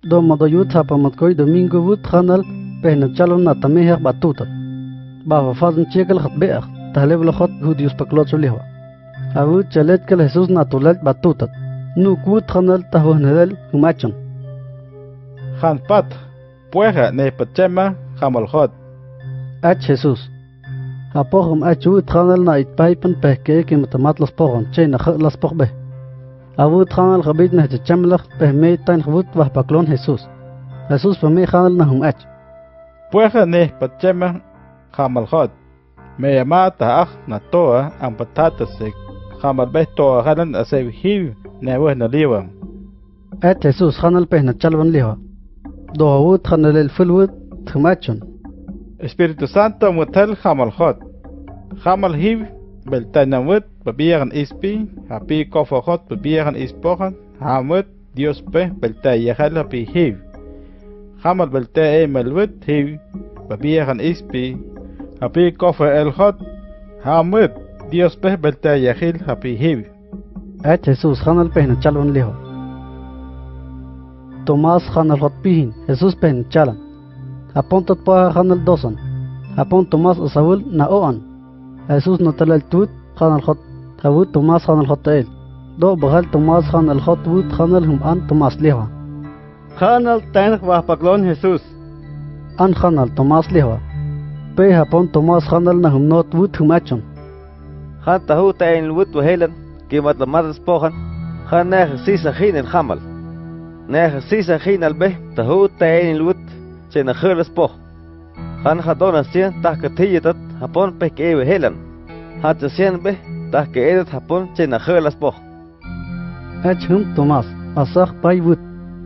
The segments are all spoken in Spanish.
Do modoyut hapamatkoy domingo wut khanal pehna chalon na tameher batutat. Bava fazn chekel khat beach taleb lokhot judius paklotso lewa. Awu chalet kel Jesus natural batutat. Nu kut khanal tahonel humachon. Khan pat pueja ne pachema khamalhot. Ach Jesus. Apohum achut khanal na itpaipen pehke ke matamat los pogon che na khlas pogbe. Awu khanal khabit na chamlach pehme tan khut wah paklon Jesus. Jesus pehme khanal na hum ach. Pueja ne pachema khamalhot. Me yamata ach na toa ang patata se khamal behto halan asev hiv ne weh na liwa. Ach Jesus khanal pehna chalwan lewa. Do awut khanal el fulwut humachon. Espíritu Santo mutal khamalhot. Khamal hiv beltanamut babiran ispi hapi kofahot babiran ispohan hamut Dios pe beltayahal hapi hiv. Khamal beltay melwut hiv babiran ispi hapi kofa elhot hamut Dios pe beltayahil hapi hiv. Ach Jesus khanal pehna chalwan lewa. Tomás khanal hot pihin Jesus pen chalan. Apontot pa khanal dosan. Apon Tomás Saúl na oan. Jesus no talal tut khanal hot. Hawu Tomás khanal hot el. Do bagal Tomás khanal hot wut khanal hum an Tomás lewa. Khanal tan wa paklon Jesus. An khanal Tomás lewa. Pe hapon Tomás khanal na hum not wut humachon. Khan tahu tan wut wa helan ke matlamat spohan. Khan na sisa khin el khamal. Na sisa khin al beh tahu tan wut che na khul spoh. Khan khatona sien tah kathiyetat hapon pe ke we helan. Hat sien beh tah ke edet hapon che na khul spoh. Ach hum Tomás asakh pay wut.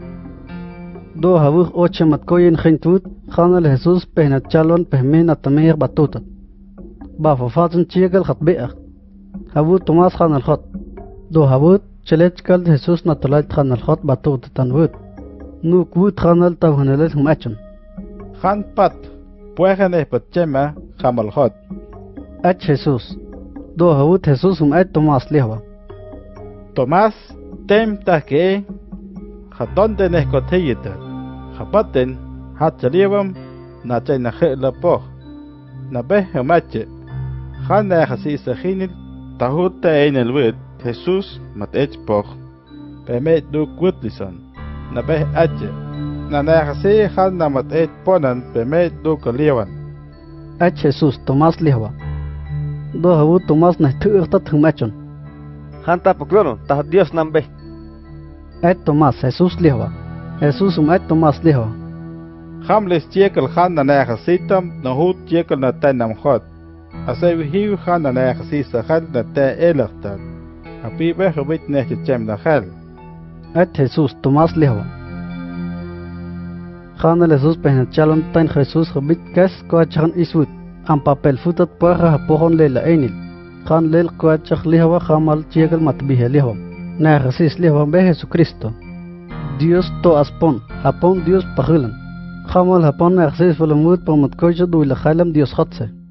Do hawu oche matkoyen khintut khanal Jesus pehna chalon pehmen atameher batutat. Ba fafatun chiegal khat beach. Hawu Tomás khanal khat. Do hawu chelet kal Jesus natulat khanal khat batutatan wut. Nu kut khanal tawhanel humachon. Khan pat pueja ne pachema khamalhot. Ach Jesus. Do hawu Jesus ach Tomás lewa. Tomás tem tahke khatonte ne kothiyita. Khapaten hatchaliwam na chayna khela poh. Na beh hamache. Khan na khasi sakhinil tahuta einel wit Jesus mat ech poh. Peme du kutlison. Na beh ache. Na khasi khan na mat ech ponan peme du kaliwan. Ach Jesus Tomás lewa. Do hawu Tomás na thuirtat humachon. Khan ta paklono ta Dios nambe. Ach Tomás Jesus lewa. Jesus ach Tomás lewa. Khamles chiekel khan na khasitam na hut chiekel na tanam khot. Asay hiu khan na khasi sakhal na ta elachtan. Api be khobit ne chem na khal. Ach Jesus Tomás lewa. Khan Jesus pehna chalon tan Jesus khobit kas ko chan isut. Am papel futat paha pohon lela enil. Khan lel ko chakh lewa khamal chiekel matbihe lewa. Na khasi lewa be Jesucristo. Dios to aspon, hapon Dios pagilan. Khamal hapon na khasi fulamut pamat kojo du la khalam Dios khatse.